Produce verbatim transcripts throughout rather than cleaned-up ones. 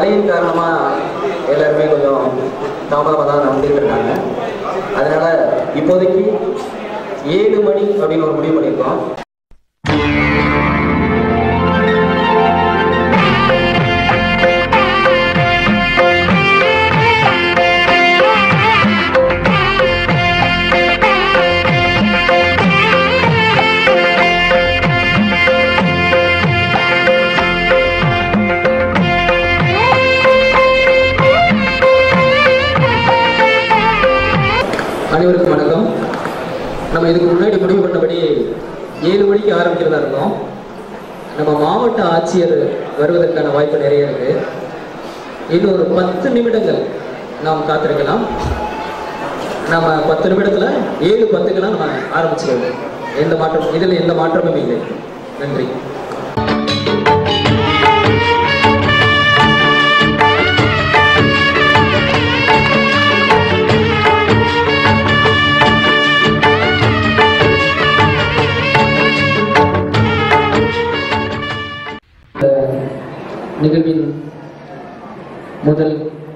மழையின் காரணமாக எல்லாருமே கொஞ்சம் தாமதமாக தான் வந்துட்டு இருக்காங்க. அதனால இப்போதைக்கு ஏழு மணி அப்படின்னு ஒரு முடிவு பண்ணியிருக்கோம். அனைவருக்கும் வணக்கம். நம்ம இதுக்கு முன்னாடி முடிவு பண்ணபடி ஏழு மணிக்கு ஆரம்பிக்கிறதா இருந்தோம். நம்ம மாவட்ட ஆட்சியர் வருவதற்கான வாய்ப்பு நிறைய இருக்கு. இன்னும் ஒரு பத்து நிமிடங்கள் நாம் காத்திருக்கலாம். நம்ம பத்து நிமிடத்துல ஏழு பத்துக்கெல்லாம் நம்ம ஆரம்பிச்சிருவோம். எந்த மாற்றம் இதில் எந்த மாற்றமும் இல்லை. நன்றி. நிகழ்வின் முதல்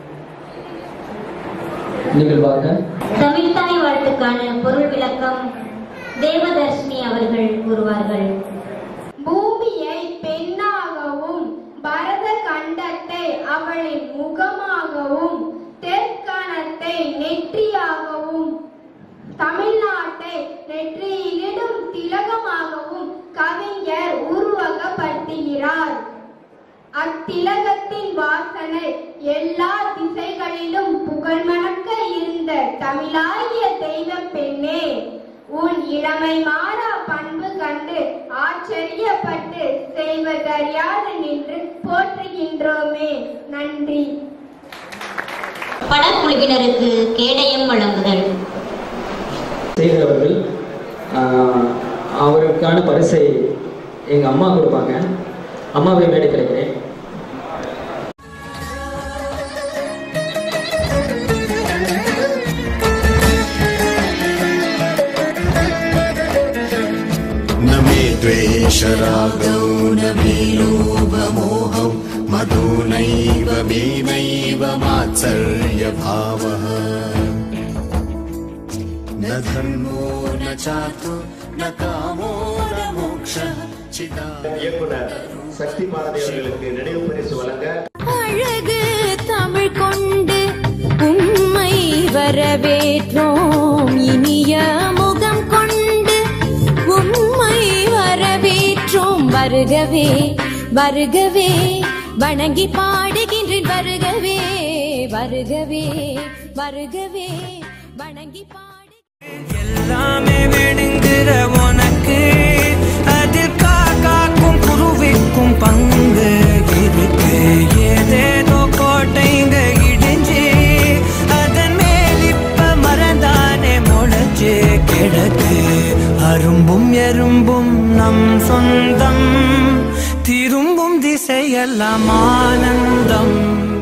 நிகழ்வாக தமிழ்தாய் வாழ்த்துக்கான பொருள் விளக்கம் தேவதர்ஷினி அவர்கள் கூறுவார்கள். பூமியை பெண்ணாகவும் பரத கண்டத்தை அவளின் முகமாகவும் தெற்கணத்தை நெற்றியாகவும் தமிழ்நாட்டை நெற்றியிலிடும் திலகமாகவும் கவிஞர் உருவகப்படுத்துகிறார். அத்திலகத்தின் வாசனை எல்லா திசைகளிலும் புகழ்மணக்க இருந்த தமிழாகிய தெய்வ பெண்ணே, உன் இளமை மாறா பண்பு கண்டு ஆச்சரியப்பட்டு செய்வதறியாது நின்று போற்றுகின்றோமே. நன்றி. படக்குழுவினருக்கு கேடயம் வழங்குதல். செய்கிறவர்கள் அவருக்கான பரிசை எங்க அம்மா கொடுப்பாங்க. அம்மாவை மேடை கிடைக்கிறேன். द्वेषरागौ न मे लोभमोहं मदो नैव मे नैव मात्सर्यभावः न धर्मो न चार्तो न कामो न मोक्षः चिदा. இயக்குனர் சக்தி பாரதி அவர்களுக்கு நினைவு பரிசு வழங்க அழகு தமிழ் கொண்டு உம்மை வரவேற்றோம். இனிய முகம் கொண்டு உம்மை வரவேற்றோம். வருகவே வருகவே வணங்கி பாடுகின்றேன். வருகவே வருகவே வருகவே வணங்கி பாடு. எல்லாமே வேணுங்கிற உனக்கு அதில் காக்கும் குருவிக்கும் பங்கு இருக்கு. ஏதேதோ கோட்டைங்க இடிஞ்சு அதன் மேல் இப்ப மறந்தானே முளைச்சு கிடக்கு. அரும்பும் எறும்பும் நம் சொந்தம், திரும்பும் திசையெல்லாம் ஆனந்தம்.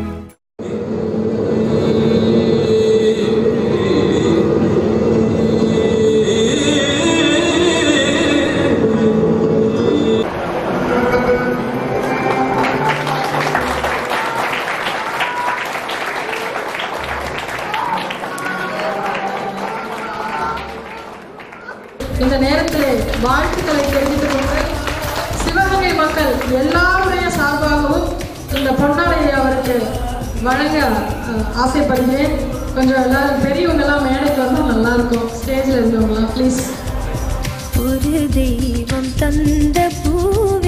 இந்த நேரத்தில் வாழ்த்துக்களை தெரிவித்துக் கொண்டு சிவகங்கை மக்கள் எல்லாருடைய சார்பாகவும் இந்த பொன்னாடையை அவருக்கு வழங்க ஆசைப்படுகிறேன். கொஞ்சம் எல்லாரும் பெரியவங்கெல்லாம் மேடைக்கு வந்தால் நல்லா இருக்கும். ஸ்டேஜில் இருந்தவங்களாம் ப்ளீஸ். ஒரு தெய்வம் தந்த பூ